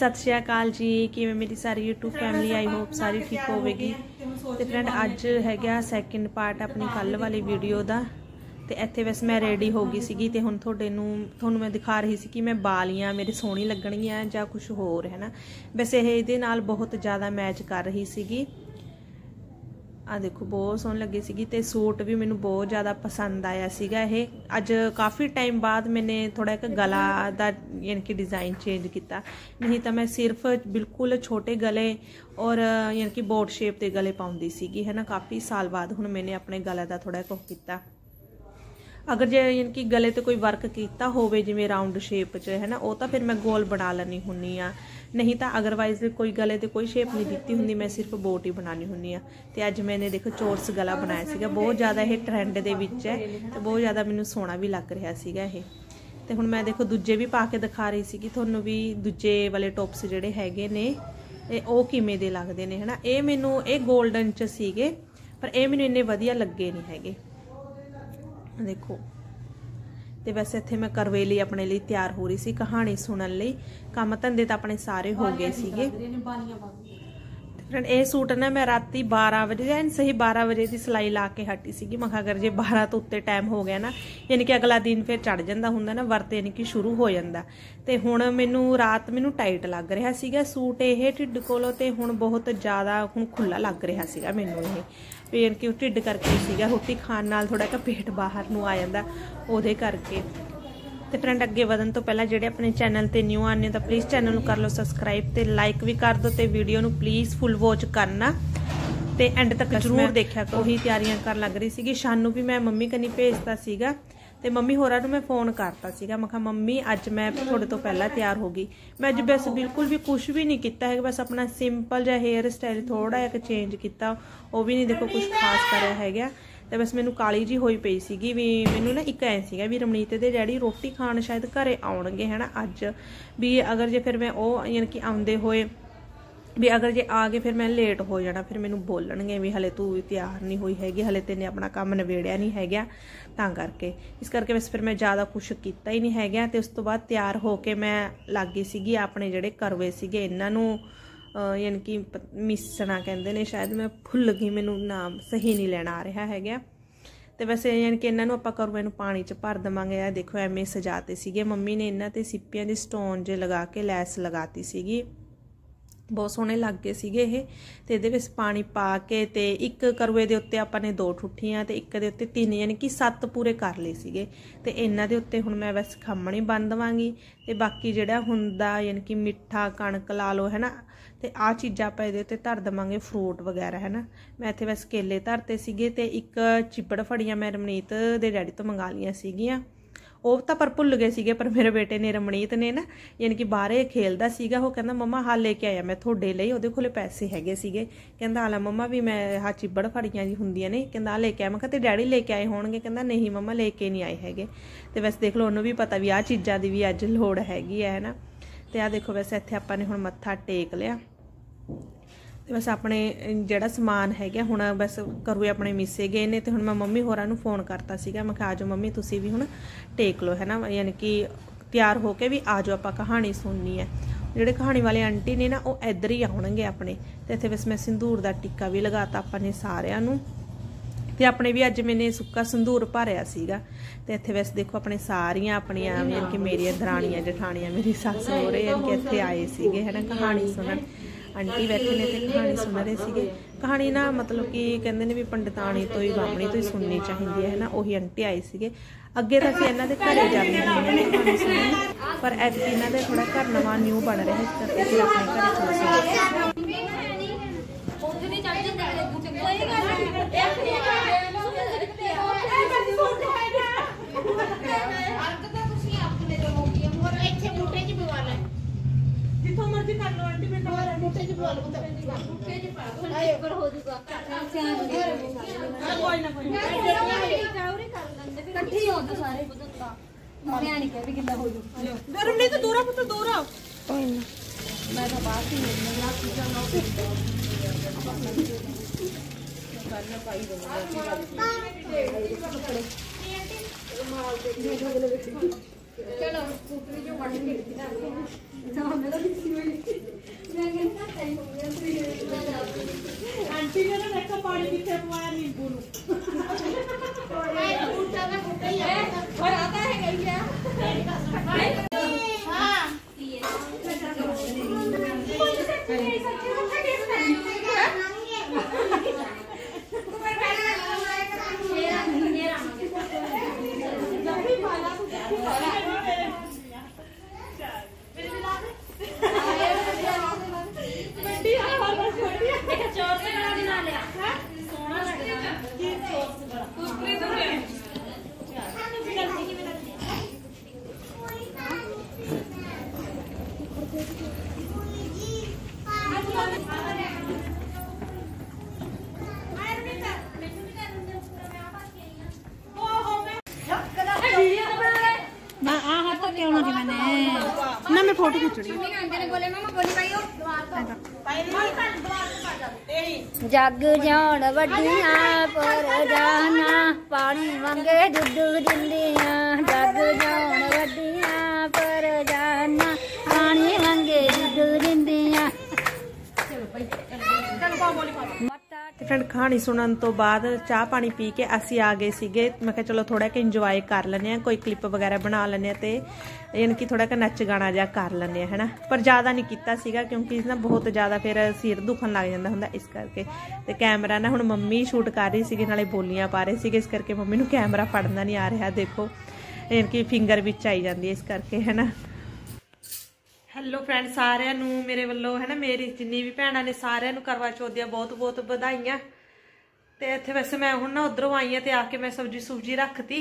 सत श्री अकाल जी, किवें मेरी सारी यूट्यूब फैमिली, आई होप सारी ठीक होवेगी। तो फ्रेंड अज है सैकेंड पार्ट अपनी कल वाली वीडियो का। तो इत्थे वैसे मैं रेडी हो गई सी तो हुण तुहानूं मैं दिखा रही सी कि मैं बालियां मेरी सोहनी लगणगियां जां कुछ होर है ना। वैसे ये इहदे नाल बहुत ज़्यादा मैच कर रही सी। आ देखो बहुत सोहनी लगी सी ते सूट भी मैनूं बहुत ज़्यादा पसंद आया सीगा। ये अज काफ़ी टाइम बाद मैंने थोड़ा एक गला दा यानी कि डिज़ाइन चेंज किया, नहीं तो मैं सिर्फ बिल्कुल छोटे गले और यानी कि बोट शेप के गले पाउंदी सीगी है ना। काफ़ी साल बाद हुण मैंने अपने गले का थोड़ा कुछ किया। अगर जे यानी कि गले ते कोई वर्क किया होवे जिवें राउंड शेप च है ना, वो तो फिर मैं गोल बना लैनी हुन्नी आ, नहीं तो अदरवाइज कोई गले ते कोई शेप नहीं दी हुंदी, मैं सिर्फ बोट ही बनानी हुन्नी आ। ते अज मैंने देखो चोरस गला बनाया सीगा, बहुत ज़्यादा ये ट्रेंड दे विच है तो बहुत ज़्यादा मैनूं सोहना भी लग रहा सीगा ये। ते हुण मैं देखो दूजे भी पा के दिखा रही सी कि तुहानूं भी दूजे वाले टॉप्स जिहड़े हैगे ने वो किवें दे लगदे ने है ना। ये मैनूं ये गोल्डन च सीगे पर ये मैनूं इन्ने वधिया लगे नहीं हैगे। देखो तो वैसे इत्थे मैं करवे लिए अपने लिए तैयार हो रही सी कहानी सुनन लई। काम धंधे तो अपने सारे हो गए सीगे। फ्रेंड ये सूट ना मैं राती 12 बजे सही 12 बजे की सिलाई ला के हटी सी। मैं अगर जे 12 तो उत्ते टाइम हो गया ना, यानी कि अगला दिन फिर चढ़ जाता हुंदा ना, वर्त यानी कि शुरू हो जाता। तो हुण मैनूं रात मैनूं टाइट लग रहा सीगा सूट ये ढिड कोलों, ते हुण बहुत ज़्यादा हुण खुला लग रहा सीगा मैनूं ये यानी कि ढिड करके सीगा, रोटी खाण नाल थोड़ा का पेट बाहर नूं आ जांदा उहदे करके। तो फ्रेंड अगे वधन तो पहला जेडे अपने चैनल ते न्यू आने तो प्लीज़ चैनल नूं कर लो सबसक्राइब ते लाइक भी कर दो, ते वीडियो नूं प्लीज़ फुल वॉच करना ते एंड तक जरूर देखा करो। ही तैयारियां कर लग रही सी। शानू भी मैं मम्मी कनी भेजता सीगा ते मम्मी होरां नूं मैं फोन करता सीगा, मैं कहा मम्मी अज मैं थोड़े तो पहला तैयार हो गई। मैं अज बस बिल्कुल भी कुछ भी नहीं किया है, बस अपना सिंपल जिहा हेयर स्टाइल थोड़ा जिहा चेंज किया, वो भी नहीं देखो कुछ खास करिया है। तो बस मैनूं काली जी होई पई सीगी भी मैनूं ना एक ऐ सीगा भी रमनीत दे डैडी रोटी खाण शायद घरे आउणगे है ना अज, भी अगर जे फिर मैं वो यानी कि आउंदे होए भी अगर जे आ गए फिर मैं लेट हो जाना, फिर मैनूं बोलणगे भी हले तू तैयार नहीं हुई हैगी, हले तेने अपना काम नवेड़िया नहीं हैगा, तां करके इस करके बस फिर मैं ज़्यादा कुछ किया ही नहीं हैगा। तो उस तो बाद तैयार होके मैं लग गई सीगी अपने जिहड़े करवे सीगे इन्हां नूं यानी कि मिसना कहते हैं शायद, मैं भुल गई, मैनूं नाम सही नहीं लेना आ रहा है। तो वैसे यानी कि इन्हों आप करवे नूं पानी च भर देवांगे। आ देखो एवें सजाते सीगे मम्मी ने, इन्हां ते सिप्पियां दे स्टोन जे लगा के लैस लगाती सीगी, बहुत सोहने लग गए सीगे ये। तो ये विच पानी पा के ते एक करवे दे उत्ते आपां ने 2 ठुठियां ते एक दे उत्ते 3 यानी कि 7 पूरे कर लए सीगे। ते इन्हां दे उत्ते हुण मैं बस खम्मणी बन देवांगी ते बाकी जिहड़ा हुंदा यानी कि मिठा कणक ला लो है ना, ते आ चीज़ां आपां इहदे उत्ते धर देवांगे, फ्रूट वगैरह है ना। मैं इत्थे बस केले धरते सीगे ते एक चिपड़ फड़ियां मैं रमनीत दे डैडी तो मंगा लियां सीगियां, ਉਹ ਤਾਂ पर भुल गए सीगे। पर मेरे बेटे ने रमनीत ने ना यानी कि बाहर खेलदा सीगा, वो कहंदा मम्मा हां लेके आया मैं थोड़े लिए, ਉਹਦੇ ਕੋਲੇ पैसे हैगे सीगे, कहंदा आला मम्मा भी मैं हाँ चिबड़ फड़ियां जी हुंदियां ने, कहंदा लेके आया। मैं कहा ते डैडी लेके आए होणगे, कहंदा नहीं मम्मा लेके नहीं आए हैगे। ते वैसे देख लो उन्होंने भी पता भी आ चीज़ां दी भी अज लोड़ हैगी है ना। ते आ देखो वैसे इत्थे आपां ने हुण मत्था टेक लिया। बस अपने जिहड़ा समान है हुण बस करवे अपने मिसे गए ने, तो हुण मैं मम्मी होरां नूं फोन करता सीगा, मैं कहा आ जाओ मम्मी तुसीं भी हुण टेक लो है ना, यानी कि तैयार होके भी आ जाओ आपां कहानी सुननी है। जिहड़े कहानी वाले आंटी ने ना वो इधर ही आउणगे अपने। तो इत्थे बस मैं संधूर दा टिक्का भी लगाता आपां ने सारिआं नूं, ते अपने भी अज मैंने सुक्का संधूर भरिया सीगा। ते इत्थे वैसे देखो अपने सारियां अपनियां यानी कि मेरियां दराणियां जठाणियां मेरी सस हो रहे यानी कि इत्थे आए सीगे है ना कहानी सुनन। आंटी बैठे ने ते कहानी सुन रहे सीगे। कहानी ना मतलब कि कहंदे ने भी पंडिताणी तो ही बामणी तो ही सुननी चाहिए है ना, उही आंटी आए सीगे। अगे तो असीं इन्हां दे घरे जांदे हुंदे ने कहानी सुनन, पर ऐतकी इन्हां दे थोड़ा घर नवां न्यू बन रहा है, इस करके फिर अपने घरे चले गए। जिथों मर्जी कर लो आंटी, मैं तुम्हारे मुट्ठे च बोल मुट्ठे च पा दो आए ऊपर हो जाऊगा कोई ना कोई काउरी कर लेंगे फिर इकट्ठे हो तो सारे मैं नहीं कह भी कितना हो जाऊ गरम नहीं तो दूरा पुत्र दूरा कोई ना मैं तो बात ही नहीं ना पूछा ना करना पाई दूंगा कपड़े माल दे चलो स्कूटरी जो बढ़ गई आंटी ने ना देखो पानी कितने पवाया नींबू और आता है गैया ना मैं फोटो खींचनी जग जान वड्डियां पर जाना पानी मंगे दुद्ध दिंदियां जग जान वड्डियां पर जाना पानी मंगे दुद्ध दिंदियां फ्रेंड कहानी सुनन तो बाद चाह पानी पी के असी आ गए सीगे मैं कहा चलो थोड़ा कि इंजॉय कर लें कोई क्लिप वगैरह बना लें तो यानी कि थोड़ा नच गाना जा कर लें है ना पर ज़्यादा नहीं किया सीगा क्योंकि ना बहुत ज़्यादा फिर सिर दुखन लग जाता होंगे इस करके तो कैमरा ना हुण मम्मी शूट कर रही सी नाले बोलियां पा रहे थे इस करके मम्मी नूं कैमरा फड़ना नहीं आ रहा देखो यानी कि फिंगर विच आई जाती है इस करके है ना। हेलो फ्रेंड सारिਆਂ ਨੂੰ मेरे ਵੱਲੋਂ है ना मेरी जिन्नी भी भैणां ने सारिਆਂ ਨੂੰ करवा चौथ ਦੀਆਂ बहुत बहुत ਵਧਾਈਆਂ ਤੇ ਇੱਥੇ ਵੈਸੇ मैं ਹੁਣ ना उधरों आई हाँ तो आके मैं सब्जी रखती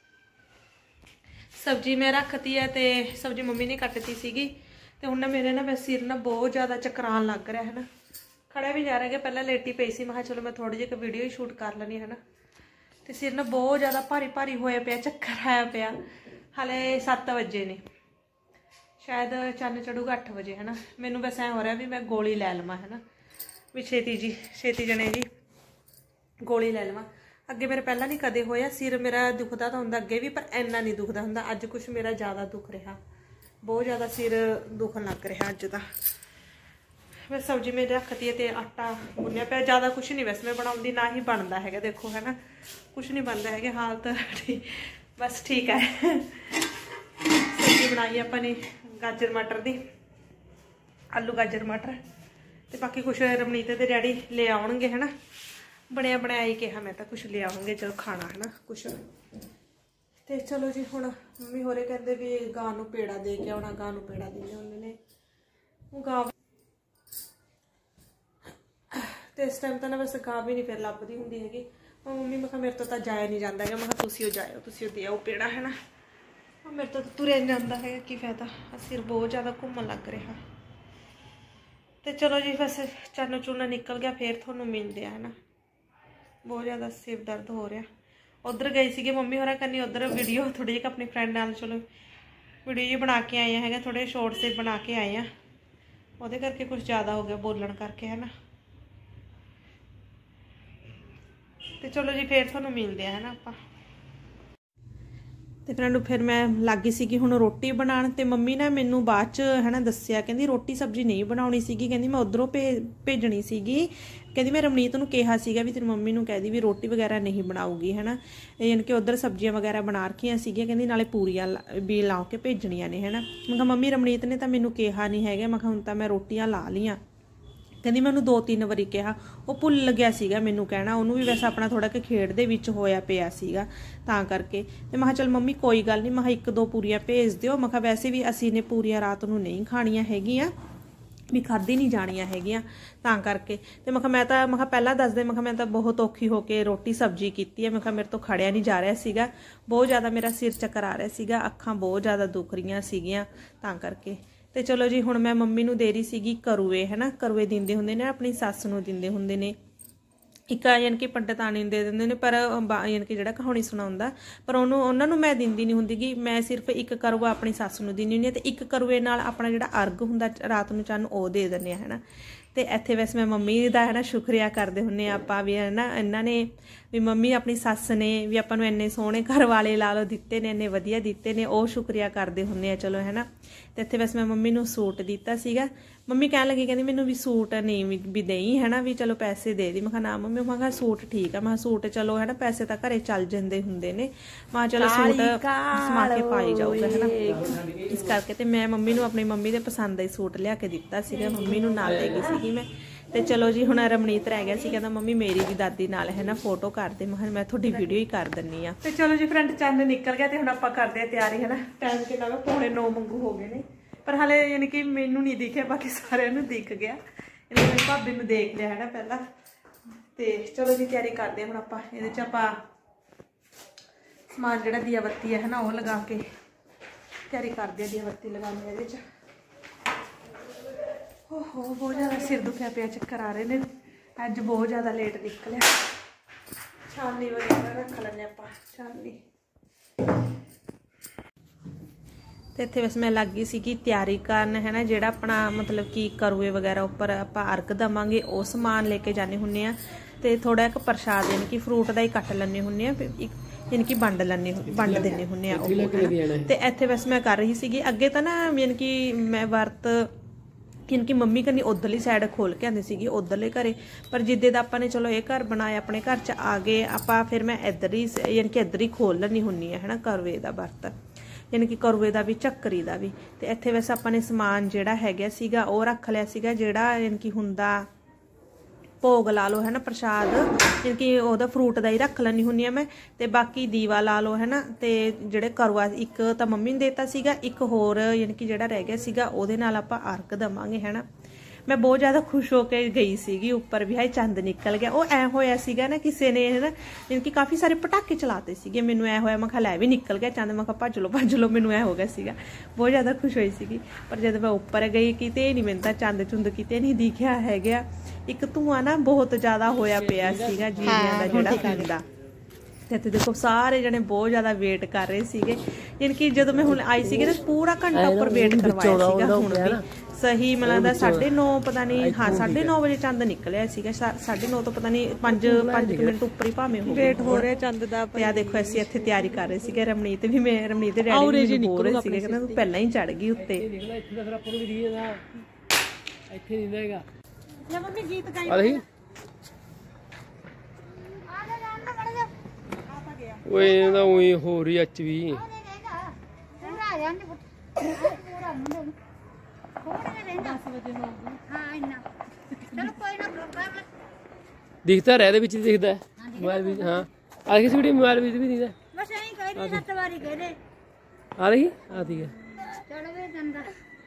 सब्जी मैं रखती है तो सब्जी मम्मी ने कटती सीगी तो हुण ना मेरे ना सिर ना बहुत ज़्यादा चकरान लग रहा है ना खड़ा भी जा रहा है पहले लेटी पई सी मैं कहा चलो मैं थोड़ी जी वीडियो ही शूट कर लैनी है ना तो सिर ना बहुत ज़्यादा भारी भारी होया पिया चक्कर आया पिया हाले 7 बजे ने शायद चन्न चढ़ूगा 8 बजे है ना मैनू बस ऐ हो रहा भी मैं गोली लै लवां है ना भी छेती जने जी गोली लै लवां अगे मेरे पहला नहीं कदे होया सिर मेरा दुखदा तो हुंदा अगे भी पर इन्ना नहीं दुखदा हुंदा अज कुछ मेरा ज़्यादा दुख रहा बहुत ज़्यादा सिर दुखन लग रहा अज दा मैं सब्जी मेरी रखती है तो आटा गुन्निया पिया ज़्यादा कुछ नहीं वैसे मैं बनाऊँगी ना ही बनता है देखो है ना कुछ नहीं बनता है हालत बस ठीक है सब्जी बनाई अपने गाजर मटर दी आलू गाजर मटर तो बाकी कुछ रमनीत के डैडी ले आउणगे है ना बनया बनाया ही कहा मैं तो कुछ ले आऊँगे चलो खाना है ना कुछ तो चलो जी हुण मम्मी होरे कहते भी गां नूं पेड़ा दे के आउणा गां नूं पेड़ा देने आउंदे ने गां तो इस टाइम तो ना बस गां भी नहीं फिर लभदी हुंदी हैगी मम्मी मैं मेरे तो जाया नहीं जाता है मैं तुसीं जाओ तुसीं दे आओ पेड़ा है ना मेरे तो तुरे नहीं जाता है की फायदा सिर बहुत ज़्यादा घूमन लग रहा तो चलो जी बस चन्न चुन्न निकल गया फिर थोनों मिलते है ना बहुत ज़्यादा सिर दर्द हो रहा उधर गई सी मम्मी होरा करनी उधर वीडियो थोड़ी जी अपनी फ्रेंड नाल चलो वीडियो जी बना के आए हैं थोड़े शॉर्ट से बना के आए हैं वो करके कुछ ज़्यादा हो गया बोलन करके है ना तो चलो जी फिर थोनों मिलते है ना आप तो फ्रेंड फिर मैं लग गई सी हुण रोटी बनाण ते मम्मी ने मैनू बाद च है ना दस्सिया कहंदी रोटी सब्जी नहीं बनाउणी सीगी कहंदी मैं उधरों भेजनी सीगी कहंदी मैं रमनीत नूं कहा सीगा भी तेरी मम्मी नूं कहदी भी रोटी वगैरह नहीं बनाऊगी है ना यानी कि उधर सब्जियां वगैरह बना रखियां सीगियां कहंदी नाले पूरियां भी ला के भेजणियां ने है ना मैं कहा मम्मी रमनीत ने तो मैनू कहा नहीं है मैं हुण तां मैं रोटियां ला लियां कहंदी मैं उन्होंने 2-3 वारी कहा वो भुल गया सीगा मैनू कहना उन्होंने भी वैसे अपना थोड़ा कि खेड दे विच होया पिया सीगा तां करके ते मैं चल मम्मी कोई गल नहीं मैं 1-2 पूरियां भेज दिओ मैं वैसे भी असी ने पूरियां रात नूं नहीं खाणियां हैगियां भी खाधी नहीं जाणियां हैगियां तां करके ते मैं पहला दस दे मैं तो बहुत औखी होके रोटी सब्जी कीती है मैं मेरे तो खड़िया नहीं जा रहा सीगा बहुत ज़्यादा मेरा सिर चक्कर आ रहा सीगा अखां बहुत ज़्यादा दुख रही सीगियां तां करके तो चलो जी हुण मैं मम्मी नूं दे रही सीगी करुए है ना करुए दिंदे हुंदे ने अपनी सੱਸ नूं दिंदे हुंदे ने एक यानी कि पंडितानी दे दिंदे ने पर यानी कि जिहड़ा कहानी सुणाउंदा पर उन्हां नूं मैं दिंदी नहीं हुंदी कि मैं सिर्फ एक करुआ अपनी सੱਸ नूं दिंदी हुंदी ते एक करुए नाल अपना जिहड़ा अर्घ हुंदा रात नूं चन्न ओह दे दिंदे है ना ਤੇ ਇੱਥੇ ਵੈਸੇ ਮੈਂ ਮੰਮੀ ਦਾ ਹੈ ਨਾ ਸ਼ੁਕਰੀਆ ਕਰਦੇ ਹੁੰਨੇ ਆਪਾਂ ਵੀ ਹੈ ਨਾ, ਇਹਨਾਂ ਨੇ ਵੀ ਮੰਮੀ ਆਪਣੀ ਸੱਸ ਨੇ ਵੀ ਆਪਾਂ ਨੂੰ ਇੰਨੇ ਸੋਹਣੇ ਘਰ ਵਾਲੇ ਲਾ ਲਓ ਦਿੱਤੇ ਨੇ, ਇੰਨੇ ਵਧੀਆ ਦਿੱਤੇ ਨੇ, ਉਹ ਸ਼ੁਕਰੀਆ ਕਰਦੇ ਹੁੰਨੇ ਆ ਚਲੋ ਹੈ ਨਾ। ਤੇ ਇੱਥੇ ਵੈਸੇ ਮੈਂ ਮੰਮੀ ਨੂੰ ਸੂਟ ਦਿੱਤਾ ਸੀਗਾ। ਮੰਮੀ ਕਹਿਣ ਲੱਗੀ ਕਹਿੰਦੀ ਮੈਨੂੰ ਵੀ ਸੂਟ ਨਹੀਂ ਵੀ ਦੇਈ ਹੈ ਨਾ, ਵੀ ਚਲੋ ਪੈਸੇ ਦੇ ਦੀ। ਮੈਂ ਕਿਹਾ ਨਾ ਮੰਮੀ, ਮੈਂ ਕਿਹਾ ਸੂਟ ਠੀਕ ਆ, ਮੈਂ ਸੂਟ ਚਲੋ ਹੈ ਨਾ ਪੈਸੇ ਤਾਂ ਘਰੇ ਚੱਲ ਜਾਂਦੇ ਹੁੰਦੇ ਨੇ, ਮੈਂ ਚਲੋ ਸੂਟ ਸਮਾ ਕੇ ਪਾਈ ਜਾਊਗਾ ਹੈ ਨਾ, ਇਸ ਕਰਕੇ। ਤੇ ਮੈਂ ਮੰਮੀ ਨੂੰ ਆਪਣੀ ਮੰਮੀ ਦੇ ਪਸੰਦ ਦਾ ਹੀ ਸੂਟ ਲਿਆ ਕੇ ਦਿੱਤਾ ਸੀਗਾ, ਮੰਮੀ ਨੂੰ ਨਾਲ ਲੈ ਗਈ ਸੀਗੀ ਮੈਂ। ਤੇ ਚਲੋ ਜੀ ਹੁਣ ਰਮਨੀਤ ਰਹਿ ਗਿਆ ਸੀ, ਕਹਿੰਦਾ ਮੰਮੀ ਮੇਰੀ ਵੀ ਦਾਦੀ ਨਾਲ ਹੈ ਨਾ ਫੋਟੋ ਕਰ ਦੇ। ਮੈਂ ਤੁਹਾਡੀ ਵੀਡੀਓ ਹੀ ਕਰ ਦਿੰਨੀ ਆ। ਤੇ ਚਲੋ ਜੀ ਫਰੈਂਡ, ਚੰਦ ਨਿਕਲ ਗਿਆ ਤੇ ਹੁਣ ਆਪਾਂ ਕਰਦੇ ਆ ਤਿਆਰੀ ਹੈ ਨਾ। ਟਾਈਮ ਕਿੰਨਾ ਵਾ, 9:45 ਮੰਗੂ ਹੋ ਗਏ ਨੇ, ਪਰ ਹਾਲੇ ਯਾਨੀ ਕਿ ਮੈਨੂੰ ਨਹੀਂ ਦਿਖਿਆ, ਬਾਕੀ ਸਾਰਿਆਂ ਨੂੰ ਦਿਖ ਗਿਆ। ਇਹਨੇ ਮੇਰੀ ਭਾਬੀ ਨੂੰ ਦੇਖ ਲਿਆ ਹੈ ਨਾ ਪਹਿਲਾਂ। ਤੇ ਚਲੋ ਜੀ ਤਿਆਰੀ ਕਰਦੇ ਹੁਣ ਆਪਾਂ। ਇਹਦੇ 'ਚ ਆਪਾਂ ਸਮਾਨ ਜਿਹੜਾ ਦੀਆ ਬੱਤੀ ਹੈ ਨਾ ਉਹ ਲਗਾ ਕੇ ਤਿਆਰੀ ਕਰਦੇ ਆ। ਦੀਆ ਬੱਤੀ ਲਗਾਉਣੀ ਇਹਦੇ 'ਚ। ਓਹੋ ਬਹੁਤ ਜ਼ਿਆਦਾ ਸਿਰ ਦੁਖਿਆ ਪਿਆ, ਚੱਕਰ ਆ ਰਹੇ ਨੇ, ਅੱਜ ਬਹੁਤ ਜ਼ਿਆਦਾ ਲੇਟ ਨਿਕਲਿਆ। ਛਾਨਣੀ ਵਗੈਰਾ ਰੱਖ ਲੈਂਦੇ ਆਪਾਂ, ਛਾਨਣੀ। ਤੇ ਇੱਥੇ ਵੈਸੇ ਮੈਂ ਲੱਗ ਗਈ ਸੀਗੀ ਤਿਆਰੀ ਕਰਨ ਹੈ ਨਾ, ਜਿਹੜਾ ਆਪਣਾ ਮਤਲਬ ਕਿ ਕਰੂਏ ਵਗੈਰਾ ਉੱਪਰ ਆਪਾਂ ਅਰਕ ਦੇਵਾਂਗੇ ਉਹ ਸਮਾਨ ਲੈ ਕੇ ਜਾਂਦੇ ਹੁੰਦੇ ਆ। ਤੇ ਥੋੜਾ ਇੱਕ ਪ੍ਰਸ਼ਾਦ ਯਾਨੀ ਕਿ ਫਰੂਟ ਦਾ ਹੀ ਕੱਟ ਲੈਂਦੇ ਹੁੰਦੇ ਆ, ਯਾਨੀ ਕਿ ਵੰਡ ਦਿੰਦੇ ਹੁੰਦੇ ਆ ਉਹ। ਤੇ ਇੱਥੇ ਵੈਸੇ ਮੈਂ ਕਰ ਰਹੀ ਸੀਗੀ ਅੱਗੇ ਤਾਂ ਨਾ, ਯਾਨੀ ਕਿ ਮੈਂ ਵਰਤ ਯਾਨੀ ਕਿ ਮੰਮੀ ਕੰਨੀ ਉਧਰਲੀ ਸਾਈਡ ਖੋਲ ਕੇ ਆਂਦੀ ਸੀਗੀ ਉਧਰਲੇ ਘਰੇ, ਪਰ ਜਿੱਦੇ ਦਾ ਆਪਾਂ ਨੇ ਚਲੋ ਇਹ ਘਰ ਬਣਾਇਆ, ਆਪਣੇ ਘਰ 'ਚ ਆ ਗਏ ਆਪਾਂ, ਫਿਰ ਮੈਂ ਇੱਧਰ ਹੀ ਯਾਨੀ ਕਿ ਇੱਧਰ ਹੀ ਖੋਲ ਲੈਣੀ ਹੁੰਨੀ ਆ ਹੈ ਨਾ ਕਰਵੇ ਦਾ ਵਰਤ, ਯਾਨੀ ਕਿ ਕਰਵੇ ਦਾ ਵੀ ਚੱਕਰੀ ਦਾ ਵੀ। ਤੇ ਇੱਥੇ ਵੈਸੇ ਆਪਾਂ ਨੇ ਸਮਾਨ ਜਿਹੜਾ ਹੈਗਾ ਸੀਗਾ ਉਹ ਰੱਖ ਲਿਆ ਸੀਗਾ, ਜਿਹੜਾ ਯਾਨੀ ਕਿ ਹੁੰਦਾ ਭੋਗ ਲਾ ਲਓ ਹੈ ਨਾ, ਪ੍ਰਸ਼ਾਦ ਯਾਨੀ ਕਿ ਉਹਦਾ ਫਰੂਟ ਦਾ ਹੀ ਰੱਖ ਲੈਣੀ ਹੁੰਨੀ ਆ ਮੈਂ। ਤੇ ਬਾਕੀ ਦੀਵਾ ਲਾ ਲਓ ਹੈ ਨਾ। ਤੇ ਜਿਹੜੇ ਕਰਵਾ ਇੱਕ ਤਾਂ ਮੰਮੀ ਨੇ ਦੇਤਾ ਸੀਗਾ, ਇੱਕ ਹੋਰ ਯਾਨੀ ਕਿ ਜਿਹੜਾ ਰਹਿ ਗਿਆ ਸੀਗਾ ਉਹਦੇ ਨਾਲ ਆਪਾਂ ਅਰਕ ਦੇਵਾਂਗੇ ਹੈ ਨਾ। ਮੈਂ ਬਹੁਤ ਜ਼ਿਆਦਾ ਖੁਸ਼ ਹੋ ਕੇ ਗਈ ਸੀਗੀ ਉੱਪਰ ਵੀ, ਹਾਏ ਚੰਦ ਨਿਕਲ ਗਿਆ। ਉਹ ਐ ਹੋਇਆ ਸੀਗਾ ਨਾ ਕਿਸੇ ਨੇ ਹੈ ਨਾ, ਯਾਨੀ ਕਿ ਕਾਫੀ ਸਾਰੇ ਪਟਾਕੇ ਚਲਾਤੇ ਸੀਗੇ, ਮੈਨੂੰ ਐ ਹੋਇਆ ਮੈਂ ਕਿਹਾ ਲੈ ਵੀ ਨਿਕਲ ਗਿਆ ਚੰਦ, ਮੈਂ ਕਿਹਾ ਭੱਜ ਲਓ, ਮੈਨੂੰ ਐ ਹੋ ਗਿਆ ਸੀਗਾ, ਬਹੁਤ ਜ਼ਿਆਦਾ ਖੁਸ਼ ਹੋਈ ਸੀਗੀ। ਪਰ ਜਦੋਂ ਮੈਂ ਉੱਪਰ ਗਈ ਕਿਤੇ ਨਹੀਂ, ਮੈਨੂੰ ਤਾਂ ਚੰਦ ਚੁੰਦ ਕਿਤੇ ਨਹੀਂ ਦਿਖਿਆ ਹੈਗਾ। ਇੱਕ ਧੂਆਂ ਨਾ ਬਹੁਤ ਜ਼ਿਆਦਾ ਹੋਇਆ ਪਿਆ ਸੀਗਾ ਜੀਵਿਆਂ ਦਾ ਜਿਹੜਾ ਹੁੰਦਾ। ਤੇ ਇੱਥੇ ਦੇਖੋ ਸਾਰੇ ਜਣੇ ਬਹੁਤ ਜ਼ਿਆਦਾ ਵੇਟ ਕਰ ਰਹੇ ਸੀਗੇ, ਯਾਨੀ ਕਿ ਜਦੋਂ ਮੈਂ ਹੁਣ ਆਈ ਸੀਗੀ ਨਾ ਪੂਰਾ ਘੰਟਾ ਉੱਪਰ ਵੇਟ ਕਰਵਾਇਆ ਸੀਗਾ। ਹੁਣ ਵੀ ਸਹੀ ਮੈਨੂੰ ਲੱਗਦਾ 9:30 ਪਤਾ ਨਹੀਂ, ਹਾਂ 9:30 ਵਜੇ ਚੰਦ ਨਿਕਲਿਆ ਸੀਗਾ, 9:30 ਤੋਂ ਪਤਾ ਨਹੀਂ 5 ਮਿੰਟ ਉੱਪਰ ਹੀ ਭਾਵੇਂ ਹੋ ਵੇਟ ਹੋ ਰਿਹਾ ਚੰਦ ਦਾ। ਤੇ ਆ ਦੇਖੋ ਅਸੀਂ ਇੱਥੇ ਤਿਆਰੀ ਕਰ ਰਹੇ ਸੀਗੇ, ਰਮਨੀਤ ਵੀ, ਮੈਂ ਰਮਨੀਤ ਦੇ ਡੈਡੀ ਵੀ ਬੋਲ ਰਹੇ ਸੀਗੇ, ਕਹਿੰਦਾ ਤੂੰ ਪਹਿਲਾਂ ਹੀ ਚੜ ਗਈ ਉੱਤੇ। ਮੰਮੀ ਗੀਤ ਗਾਈ ਓਏ ਇਹਦਾ ਉਹੀ ਹੋ ਰਹੀ ਅੱਜ ਵੀ। ਦਿਖਦਾ ਰਹਿ, ਇਹਦੇ ਵਿੱਚ ਦਿਖਦਾ ਮੋਬਾਈਲ ਵਿੱਚ। ਹਾਂ ਆ ਦੇਖੀ ਵੀਡੀਓ ਮੋਬਾਈਲ ਵਿੱਚ ਵੀ ਦਿਖਦਾ। ਬਸ ਐਂ ਕਹਿ ਦੇ 7 ਵਾਰੀ ਕਹਿ ਦੇ। ਆ ਰਹੀ ਆ ਠੀਕ ਹੈ। ਚੜ ਵੇ ਜਾਂਦਾ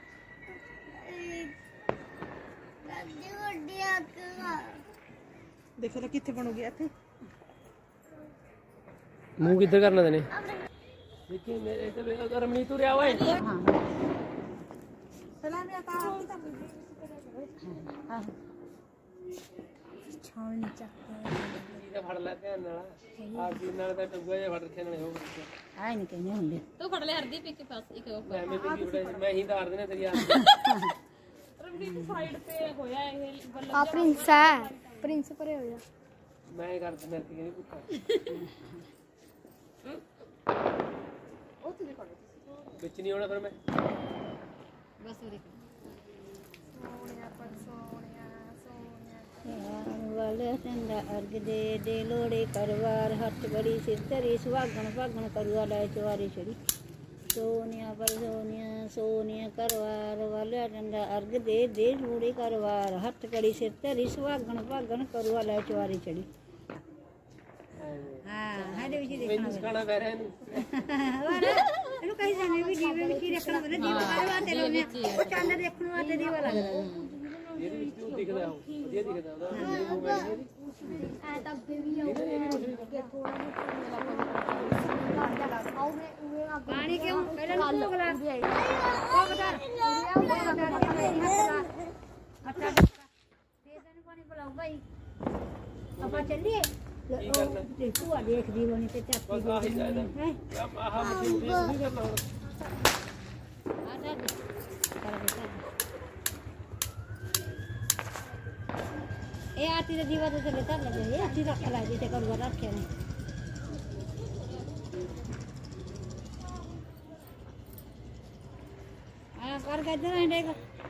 ਦੇਖੋ ਤਾਂ ਕਿੱਥੇ ਬਣੂਗੀ ਇੱਥੇ। ਮੂੰਹ ਕਿੱਧਰ ਕਰਨਾ ਤੈਨੇ? ਦੇਖੀ ਮੇਰੇ ਤੇ ਰਮਨੀਤ ਤੁਰਿਆ ਓਏ। ਹਾਂ ਸਲਾਮ ਆਤਾ ਹਾਂ ਛਾਉ ਨਹੀਂ ਚੱਕਦਾ ਇਹਦਾ ਫੜ ਲੈ ਧਿਆਨ ਨਾਲ, ਆਪ ਜੀ ਨਾਲ ਤਾਂ ਟੰਗੂਆ ਜਿਹਾ ਫੜ ਰੱਖਿਆ ਨਾਲੇ ਹੋ ਆਏ ਨਹੀਂ ਕਹਿੰਦੇ ਹੁੰਦੇ। ਤੂੰ ਫੜ ਲੈ ਹਰਦੀ ਪੀ ਕੇ ਪਾਸ ਇੱਕ ਮੈਂ ਹੀ ਤਾਰ ਦੇਣਾ ਤੇਰੀ ਆਪ। ਰਮਨੀਤ ਸਾਈਡ ਤੇ ਹੋਇਆ ਇਹ ਬੱਲਾ। ਆ ਪ੍ਰਿੰਸ ਹੈ, ਪ੍ਰਿੰਸ ਪਰੇ ਹੋ ਜਾ। ਮੈਂ ਕਰ ਦਿੰਦਾ ਕਿ ਨਹੀਂ ਪੁੱਛਾ ਉਹ ਤੇ ਦੇਖੋ ਵਿੱਚ ਨਹੀਂ ਆਉਣਾ ਫਿਰ ਮੈਂ ਬਸ ਉਰੇ ਵਾਲੇ ਸੰਦਾ ਅਰਗ ਦੇ ਲੋੜੇ ਕਰਵਾਰ ਹੱਥ ਬੜੀ ਸਿਰ ਧਰੀ ਸੁਹਾਗਣ ਭਾਗਣ ਕਰੂਆ ਲੈ ਚਵਾਰੀ ਛੜੀ ਸੋਨੀਆ ਪਰ ਸੋਨੀਆ ਕਰਵਾਰ ਵਾਲੇ ਸੰਦਾ ਅਰਗ ਦੇ ਲੋੜੇ ਕਰਵਾਰ ਹੱਥ ਕੜੀ ਸਿਰ ਧਰੀ ਸੁਹਾਗਣ ਭਾਗਣ ਕਰੂਆ ਲੈ ਚਵਾਰੀ ਛੜੀ। ਹਾਂ ਇਹਦੇ ਵਿੱਚ ਦੇਖਣਾ ਸਿਖਾਣਾ ਪੈ ਰਿਹਾ ਇਹਨੂੰ। ਇਹਨੂੰ ਕਹੀ ਜਾਂਦੇ ਵੀ ਜੀਵੇ ਵਿੱਚ ਹੀ ਰੱਖਣਾ ਪੈਂਦਾ, ਜੀਵ ਕਾਹਦੇ ਵਾਸਤੇ ਲਾਉਂਦੇ ਆ, ਚੰਦ ਦੇਖਣ ਵਾਸਤੇ ਦੀਵਾ ਲੱਗਦਾ। ਇਹਦੇ ਵਿੱਚ ਉਹ ਦਿਖਦਾ, ਵਧੀਆ ਦਿਖਦਾ ਉਹਦਾ ਮੋਬਾਈਲ ਦੀ ਐ ਤਾਂ ਬੇਬੀ ਪਾਣੀ ਕਿਉਂ ਪਹਿਲਾਂ ਨੂੰ ਗਲਾ ਉਹ ਬਤਾ ਅੱਛਾ ਤੇ ਤੈਨੂੰ ਪਾਣੀ ਬੁਲਾਉ ਭਾਈ ਆਪਾਂ ਚੱਲੀਏ। ਤੇ ਤੂੰ ਦੇਖਦੀ ਹੋਣੀ ਤੇ ਚਾਪੀ ਹੈ ਆਹ ਮਸ਼ੀਨ ਤੇ ਨਹੀਂ ਕਰਨਾ ਹੁਣ। ਇਹ ਆਰਤੀ ਦਾ ਦੀਵਾ ਤੇ ਥੱਲੇ ਧਰ ਲੱਗੇ ਇਹ ਆਰਤੀ ਰੱਖ ਲੈ ਜਿੱਥੇ ਕਰੂਗਾ ਰੱਖਿਆ ਨੇ ਆ ਕਰ ਗੱਜਰ ਆਂਡੇਗਾ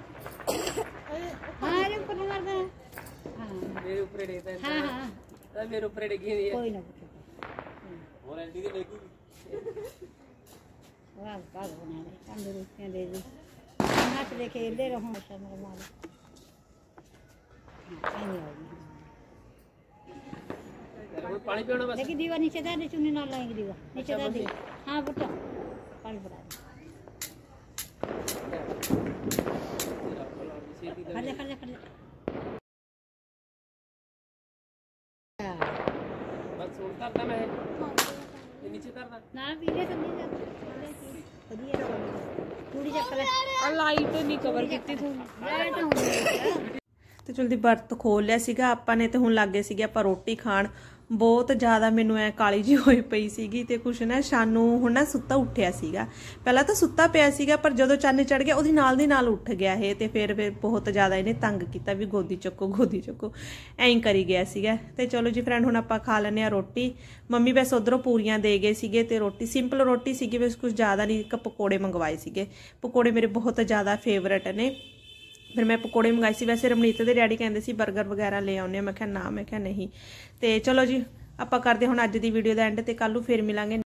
ਹਾਂ ਇਹ ਉੱਪਰ ਨੂੰ ਮਾਰਦਾ ਹਾਂ ਮੇਰੇ ਉੱਪਰ ਡੇਗਦਾ ਹਾਂ ਹਾਂ ਤਾਂ ਮੇਰੇ ਉੱਪਰ ਡੇਗੀ ਨਹੀਂ ਹੈ ਕੋਈ ਨਾ ਹੋਰ ਐਂਟੀ ਦੀ ਡੇਗੀ ਵਾਹ ਕਾਲ ਬਣਾ ਲੈ ਤੰਦਰੁਸਤੀਆਂ ਦੇ ਦੇ ਹੱਥ ਦੇ ਖੇਡਦੇ ਰਹੋ ਸ਼ਮਰ ਮਾਰ ਹੁਣ ਪਾਣੀ ਪੀਣਾ ਬਸ लेकिन दीवा नीचे दे चुन्नी ना लाएंगे दीवा नीचे दे दे हाँ बेटा पानी पड़ा खड़े खड़े खड़े बस उड़ता मैं ये नीचे तरना ना पीने से नहीं जाते बढ़िया पूरी चक्कर ਆ ਲਾਈਟ ਨਹੀਂ ਕਵਰ ਕੀਤੀ ਤੁਹਾਨੂੰ लाइट होनी ਤੇ ਜਲਦੀ ਬਰਤ ਖੋਲ ਲਿਆ ਸੀਗਾ ਆਪਾਂ ਨੇ ਤੇ ਹੁਣ ਲੱਗੇ ਸੀਗੇ ਆਪਾਂ ਰੋਟੀ ਖਾਣ ਬਹੁਤ ਜ਼ਿਆਦਾ ਮੈਨੂੰ ਐ ਕਾਲੀ ਜੀ ਹੋਈ ਪਈ ਸੀਗੀ ਤੇ ਕੁਛ ਨਾ ਸ਼ਾਨੂ ਹੁਣ ਨਾ ਸੁੱਤਾ ਉੱਠਿਆ ਸੀਗਾ ਪਹਿਲਾਂ ਤਾਂ ਸੁੱਤਾ ਪਿਆ ਸੀਗਾ ਪਰ ਜਦੋਂ ਚੰਨ ਚੜ ਗਿਆ ਉਹਦੀ ਨਾਲ ਦੀ ਨਾਲ ਉੱਠ ਗਿਆ ਇਹ ਤੇ ਫਿਰ ਬਹੁਤ ਜ਼ਿਆਦਾ ਇਹਨੇ ਤੰਗ ਕੀਤਾ ਵੀ ਗੋਦੀ ਚੱਕੋ ਐਂ ਕਰੀ ਗਿਆ ਸੀਗਾ ਤੇ ਚਲੋ ਜੀ ਫਰੈਂਡ ਹੁਣ ਆਪਾਂ ਖਾ ਲੈਨੇ ਆ ਰੋਟੀ ਮੰਮੀ ਬਸ ਉਧਰੋਂ ਪੂਰੀਆਂ ਦੇ ਗਏ ਸੀਗੇ ਤੇ ਰੋਟੀ ਸਿੰਪਲ ਰੋਟੀ ਸੀਗੀ ਬਸ ਕੁਝ ਜ਼ਿਆਦਾ ਨਹੀਂ ਇੱਕ ਪਕੌੜੇ ਮੰਗਵਾਏ ਸੀਗੇ ਪਕੌੜੇ ਮੇਰੇ ਬਹੁਤ ਜ਼ਿਆਦਾ ਫੇਵਰਟ ਨੇ फिर मैं पकौड़े मंगाए सी वैसे रमनीत दे डैडी कहंदे सी बर्गर वगैरह ले आउने मैं क्या ना मैं क्या नहीं ते चलो जी आपां करदे हुण अज दी वीडियो दा एंड ते कल नूं फिर मिलांगे